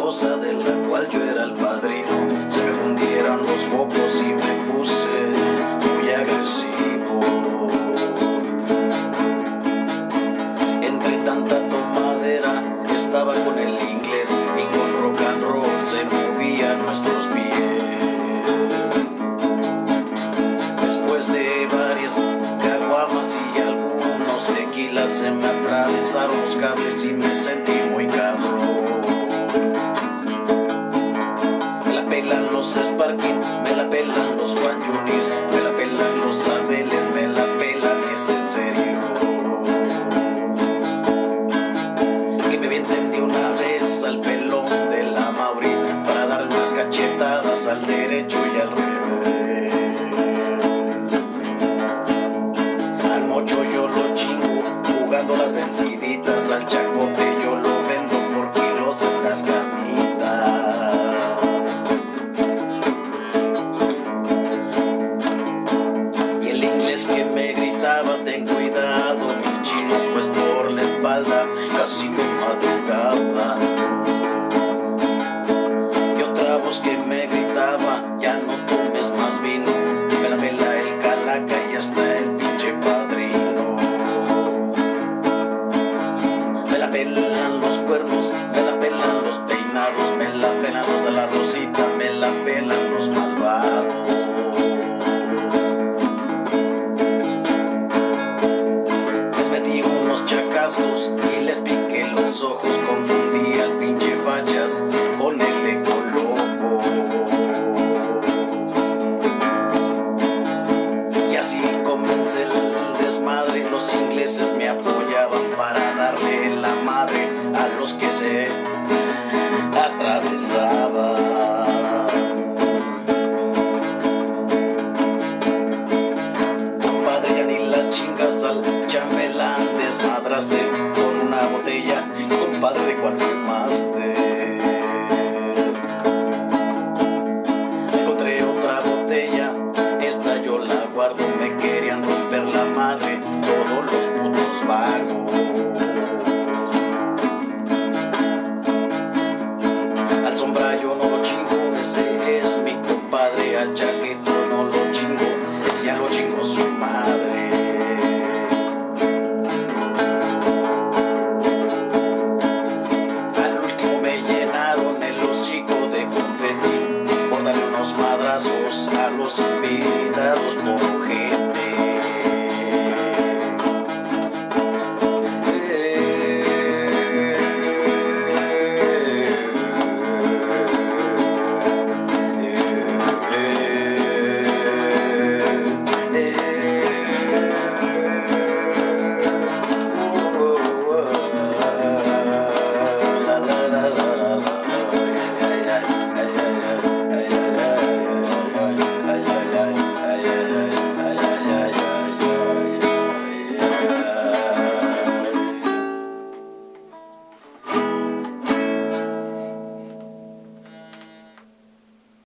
filosa de la cual yo era el padrino. Se me fundieron los focos y me puse muy agresivo. Entre tanta tomadera estaba con el inglés y con rock and roll se movían nuestros pies. Después de varias caguamas y algunos tequilas se me atravesaron los cables y me sentí muy cabrón. Me la pelan los Sparking, me la pelan los Juan Yunis, me la pelan los Abeles, me la pelan y es en serio. Que me vienten de una vez al pelón de la Mauri para dar unas cachetadas al derecho y al revés. Al mocho yo lo chingo jugando las venciditas, al chacote yo lo vendo por kilos en las carnitas. Y el inglés que me gritaba: ten cuidado mi chino, pues por la espalda casi me madrugaban. Y otra voz que me gritaba: ya no tomes más vino, me la pela el calaca y hasta el pinche padrino. Me la pelan los cuernos, me la pelan los peinados, me la pelan los de la Rosita, me la pelan los malvados. Les metí unos chacazos y les piqué los ojos, confundí al pinche fachas con el eco loco. Y así comencé el desmadre, los ingleses me apoyaban para darle la madre a los que se atravesaban. Compadre, ya ni la chingas al chambelán, desmadraste con una botella, compadre, ¿de cuál fumaste? Encontré otra botella, esta yo la guardo, me querían romper la madre todos los putos vagos. Al sombra yo no lo chingo, ese es mi compadre. Al chaqueto no lo chingo, ese ya lo chingo su madre.